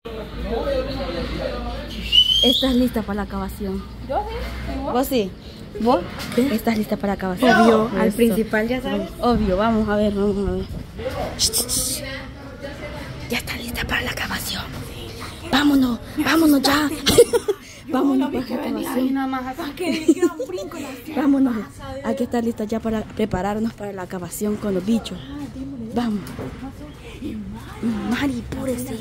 ¿Estás lista para la acabación? Yo sí. ¿Vos sí? ¿Vos? ¿Estás lista para la acabación? Obvio, al Eso. principal ya sabes. Obvio, vamos a ver, vamos a ver. Ya está lista para la acabación. Vámonos, vámonos ya. Vámonos para la acabación. Vámonos. Hay que estar listas ya para prepararnos para la acabación con los bichos. Vamos. Mari, púrese.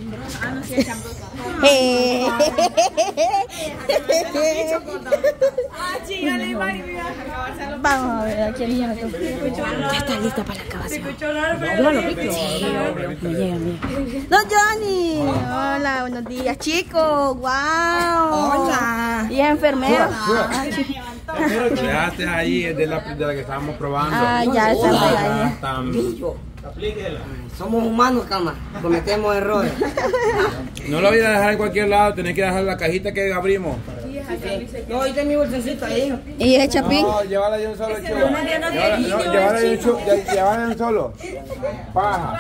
Vamos a ver, aquí el ya está lista para la acabación. ¿Yo lo pico? Sí, obvio. Me llega, mira. ¡No, Johnny! Hola, buenos días, chicos. ¡Wow! Hola. Y es enfermero. Dejaste ahí de la que estábamos probando. Ah, ya estamos ahí. Somos humanos, cama. Cometemos errores. No lo voy a dejar en cualquier lado, tenés que dejar la cajita que abrimos. No, ahí está mi bolsecito ahí. ¿Y el chapín? No, llévala de un solo, chico. Llévala de un solo. Paja.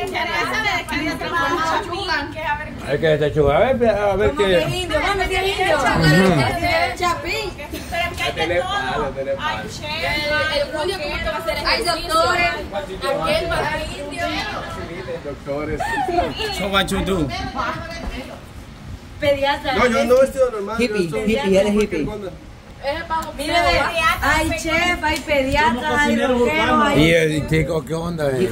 Es que este chuga, a ver qué. Chapín. El Julio, ¿cómo te va a hacer ejercicio? Hay doctores. Aquel va a indio. Doctores. So what you do? Pediatra. No, yo ando vestido normal. Hippie, eres hippie. Mire, hay chef, hay pediatra, hay rockero, hay... Y el chico, ¿qué onda? Él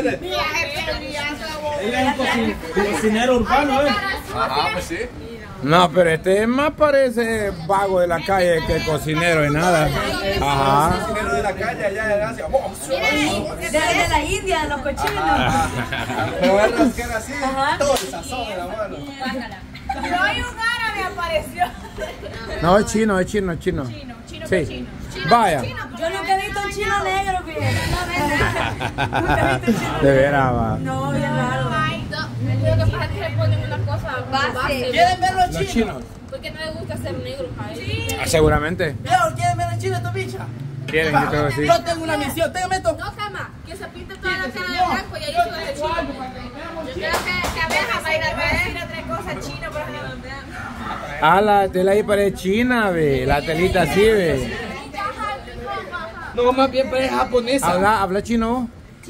es un cocinero urbano, ¿eh? Ajá, pues sí. No, pero este más parece vago de la calle que cocinero y nada. Ajá. Cocinero de la calle allá de Gracia. De la India, de los cochinos. Me voy a rascar así. Todo el sazón de la mano. Pero hay un árabe apareció. No, es chino, es chino, es chino. Sí. Vaya. Yo nunca he visto un chino negro, fíjate. De veras, va. No, bien raro. Lo que pasa es que le ponen una cosa base. ¿Quieren ver los Los chinos? chinos. Porque no les gusta ser negros a ellos. Ah, seguramente. ¿Quieren ver los chinos, esta bicha? Quieren que todo así. Yo tengo una misión, téngame esto. No, cama, que se pinte toda la cara de blanco y ahí se va a hacer chino. Yo creo que abeja va a ir a decir otra cosa chino, pero redondeando. Ah, la tela ahí parece china, ve. La telita así, ve. No, más bien parece japonesa. ¿Habla chino?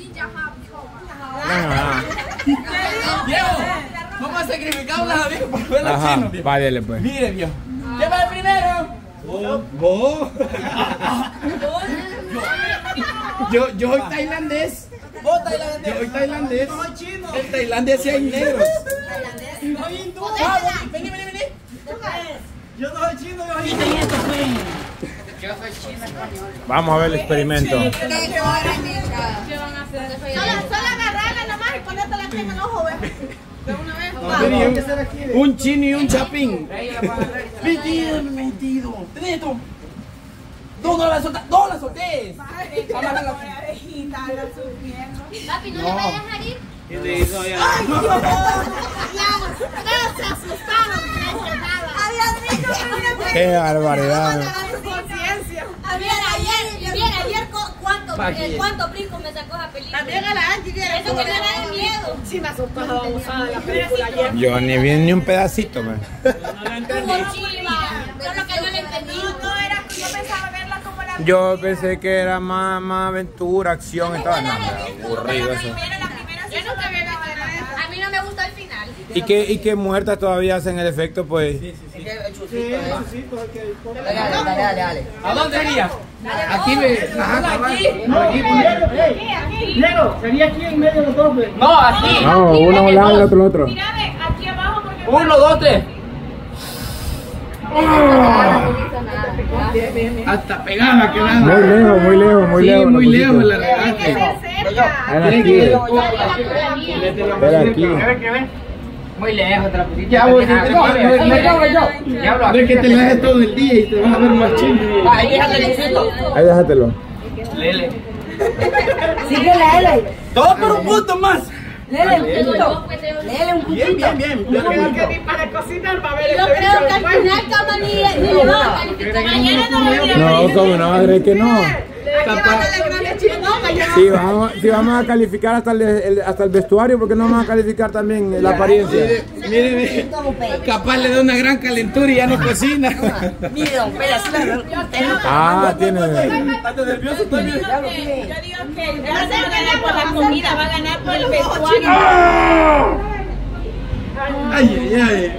Diego, vamos a sacrificar a una vieja por ver los Ajá, chinos, viejo. váyale pues. Mire, viejo. Llévale primero. ¿Vos? Yo soy tailandés. ¿Vos tailandés? Yo soy tailandés. En Tailandia sí hay negros. Soy hindú. Vení. Yo no soy chino, yo soy hindú. Vamos a ver el experimento. ¿Qué van a hacer? Solo agarrarla nomás y ponerte la crema en el ojo, ¿ves? De una vez. Un chino y un chapín. Metido. ¿Tenés esto? No la solté. No la solté. Papi, ¿no le voy a dejar ir? ¿Qué te hizo allá? Todos se asustaron. Qué barbaridad. Ayer ¿cuánto brinco me sacó esa película? También a la Angie viera. Eso que me da de miedo. Sí me asustó la babosada de la película ayer. Yo ni vi ni un pedacito, man. Como chiva. Solo que no le entendí. No era, yo pensaba verla como la... Yo pensé que era más aventura, acción y todo. No, aburrido eso. Yo nunca había visto nada. A mí no me gusta el final. Y que muertas todavía hacen el efecto, pues. Dale. ¿A dónde sería? Aquí me. Aquí. Diego, sería aquí en medio de los dos. No, aquí. No, uno a un lado y el otro al otro. Mira, ve, aquí abajo porque... 1, 2, 3. Hasta pegada quedaba. Muy lejos. Sí, muy lejos la regaste. Era aquí. Muy lejos te la pusiste. Ya voy, yo. No es que te la haces todo el día y te vas a ver más chino. Ahí déjate el chiquito. Ahí déjatelo. Lele. Síguele, L. Todo por un punto más. Lele, un punto. Lele, un puntito. Bien. Yo creo que al final cama ni le va a calificar. Mañana no va a ir a No, como no, madre que no. Capaz. Si vamos a calificar hasta el vestuario, ¿por qué no vamos a calificar también la apariencia? Mire, capaz le da una gran calentura y ya no cocina. Mire, don Pérez, Ah, tiene. ¿Estás nervioso? Estoy bien. Yo digo que él va a ganar por la comida, va a ganar por el vestuario. Ay.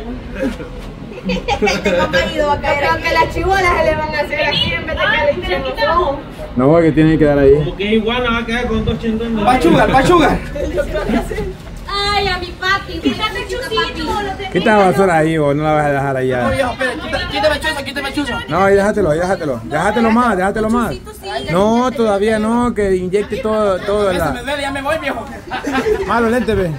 Yo creo que las chibolas se le van a hacer aquí en vez de que le hinchen los ojos. No, que tiene que quedar ahí. Como que igual va a quedar con 2 chentones. Pachuga. Ay, a mi papi, fíjate chusito. Quita la basura ahí, vos, no la vas a dejar ahí ya. Quítame chuzo. No, y déjatelo. Déjatelo más. No, todavía no, que inyecte todo en Me la... duele, ya me voy, viejo. Malo, lente, ve.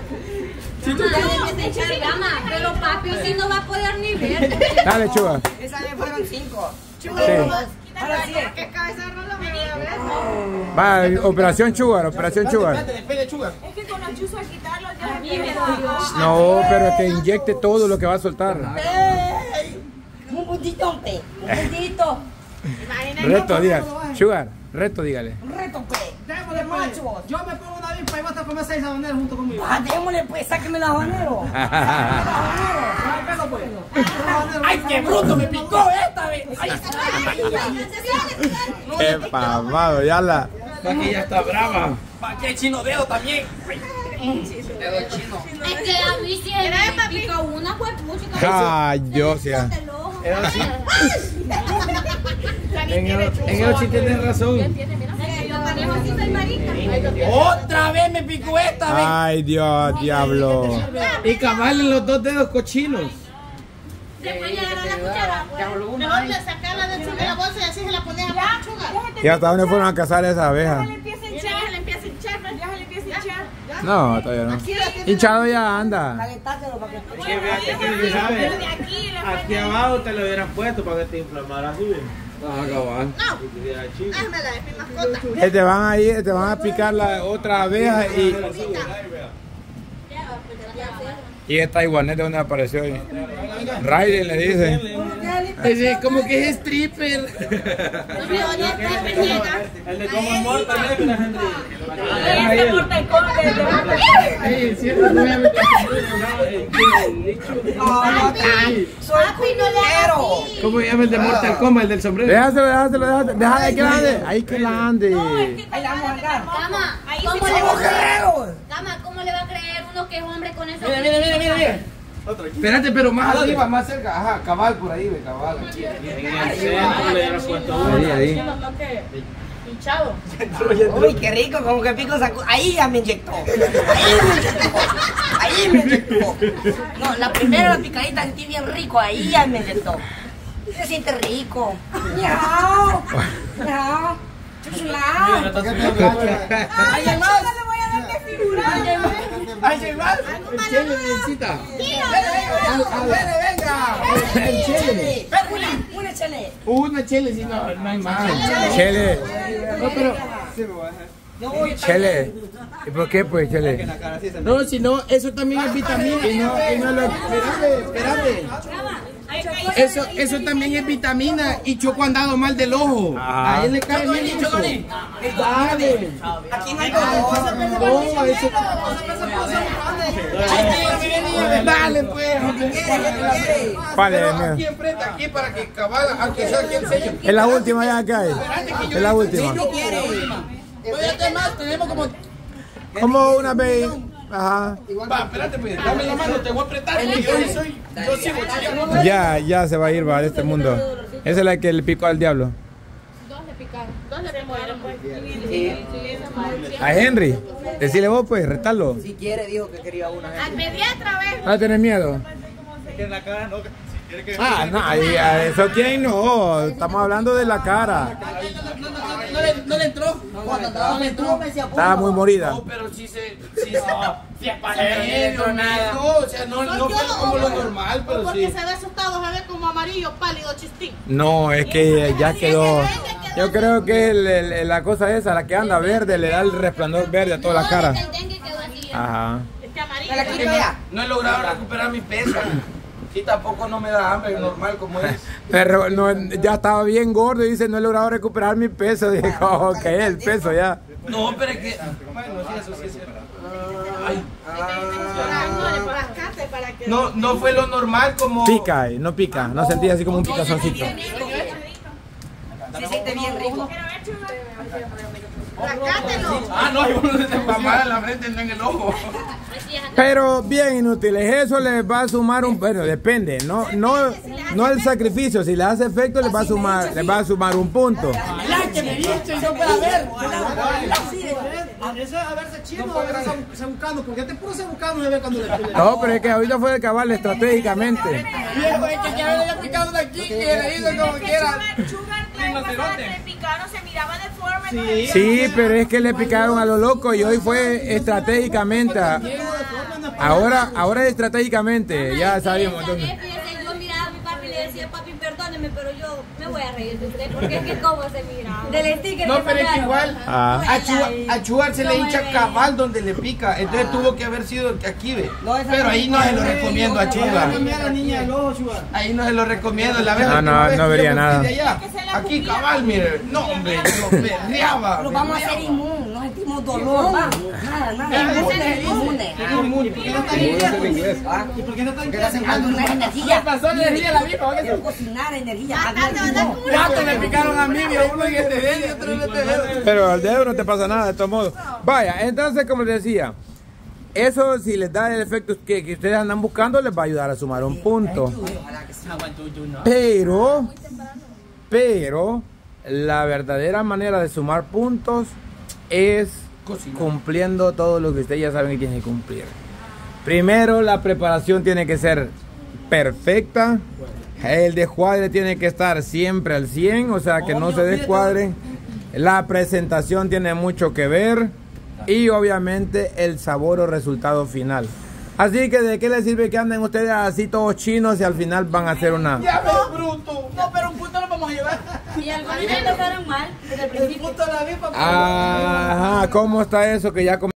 Pero papi así no va a poder ni ver. Dale, Chuga. Esa vez fueron 5. Sí. Ahora sí. ¿Qué cabeza no lo veo? Va, operación Sugar. Despede, chuga. Es que con los chuzos al quitarlos ya a mí me dolió. No, pero es que inyecte todo lo que va a soltar. Un puntito, pe. Un puntito. Reto, dígale. Sugar, reto, dígale. Un reto, pe. Démosle, machos. Yo me pongo una avispa y vas a comer 6 habaneros junto conmigo. Démosle, pues, sáqueme los habaneros. ¡Ay, qué bruto! ¡Me picó esta vez! Qué pavado, ya la... Aquí ya está brava. ¿Para qué chino dedo también? Es que a mí si me pica una pues pucha. Ay, Dios, ya. En el sí tienes razón. ¡Otra vez me picó esta vez! Ay, Dios, diablo. Y cabal en los 2 dedos cochinos. Después llegar a la cuchara. Mejor le sacarla dentro de la bolsa y así se la pones a la chuga. ¿Y hasta dónde fueron a cazar esas abejas? Ya se le empieza a hinchar. No, todavía no. Hinchado ya anda. Calentátelo para que... Aquí abajo te lo hubieran puesto para que te inflamara así. Ah, cabal. Házmela, es mi mascota. Te van a picar la otra abeja y esta iguaneta donde apareció ahí. Raiden le dice. Es como que es stripper. El de como Mortal Kombat, Este Mortal Kombat. Soy culero. ¿Cómo se llama el de Mortal Kombat, el del sombrero? Déjaselo. Déjale que la ande. Ahí que la ande. Ahí la vamos a andar. Cama, ¿cómo le va a creer uno que es hombre con eso? Mira. Espérate, pero más arriba, más cerca. Ajá, cabal por ahí, cabal. Aquí. en el centro le hubieran puesto uno. Ahí. Hinchado. Uy, qué rico, como que pico sacó. Ahí ya me inyectó. No, la primera la picadita sentí bien rico, ahí ya me inyectó. Se siente rico. Miau. Chuchulao. ¡Ay, hay más! ¡Ay, más! El chile, necesita. Venga. Una chile, si no hay más. Chele. No, pero... Chele. ¿Y por qué pues, Chele? No, si no, eso también es vitamina. Y no lo... Espérate. Eso también es vitamina y Choco ha andado mal del ojo. Ah. A él le cae bien eso. Dale. Aquí no hay No, eso... Dale, pues. Vale, Aquí mira. enfrente, aquí para que cabala, aunque sea quien sea. Es la última ya que hay. Es la última. Oye, más, tenemos Como una vez. Ajá. Va, espérate, pues, dame la mano, te voy a apretar. Yo sigo chillando. Ya se va a ir, va, de este mundo. Esa es la que le picó al diablo. Dos le mueren pues. A Henry. Decile vos, pues, retalo. Si quiere, dijo que quería una. Al pediatra, ¿ves? ¿No a tener miedo? Ah, no, eso quién no. Estamos hablando de la cara. No le entró. No le entró, me decía, Estaba muy morida. No, pero sí es pasajero, nada. No, o sea, no fue como lo normal, pero Porque sí. se ve asustado, se ve como amarillo, pálido, chistín. No, es que ya quedó. Yo creo que la cosa esa, la que anda verde, le da el resplandor verde a toda la cara. El dengue quedó así. Ajá. Este amarillo. me la quito ya. No he logrado recuperar mi peso. Y tampoco no me da hambre, normal como es. Pero no, ya estaba bien gordo y dice, no he logrado recuperar mi peso. Dijo, ok, el peso ya. No, pero es que... Bueno, sí, eso sí es cierto. Ay. No fue lo normal como... Pica, no pica, no sentí así como un picazoncito. Se siente bien rico. Ah, no, yo no le tengo mal en la frente, no en el ojo. Pero bien inútiles, eso les va a sumar un... Bueno, depende, no el sacrificio, si le hace efecto les va a sumar un punto. Que me viste y no pueda ver. Eso es a verse chino o a verse sabucano, porque te puro sabucano de ver cuando le No, pero es que ahorita fue de cabal estratégicamente. Viejo, es que ya había picado de aquí y le hizo como quiera. Se miraba de forma. Sí, pero es que le picaron a lo loco y hoy fue estratégicamente. Ahora es estratégicamente, ya sabemos. Entonces. Yo miraba a mi papi y le decía, papi, perdóneme, pero yo me voy a reír de usted, porque es que cómo se miraba. Del sticker. No, pero es que igual a Chugar se le hincha cabal donde le pica, entonces tuvo que haber sido aquí, ve. Pero ahí no se lo recomiendo a Chugar. Ahí no se lo recomiendo, la vez no vería nada. Aquí cabal, mire, no hombre, yo perreaba. Lo vamos a hacer inmune, no sentimos dolor, nada. Inmune. ¿Y por qué no están Dando una energía. Pasó energía la misma, Cocinar energía. ¿Cuánto me picaron a mí? Uno en este dedo y otro en este dedo. Pero al dedo no te pasa nada, de todos modos. Vaya, entonces como les decía, eso si les da el efecto que ustedes andan buscando, les va a ayudar a sumar un punto. Pero la verdadera manera de sumar puntos es cumpliendo todo lo que ustedes ya saben que tienen que cumplir. Primero, la preparación tiene que ser perfecta. El descuadre tiene que estar siempre al 100, o sea que no se descuadre. La presentación tiene mucho que ver. Y obviamente el sabor o resultado final. Así que de qué les sirve que anden ustedes así todos chinos y al final van a hacer una... Ya ves, bruto. No, pero un punto lo vamos a llevar. Y algunos empezaron mal desde el principio. El punto la vi, papá. Ajá, ¿cómo está eso que ya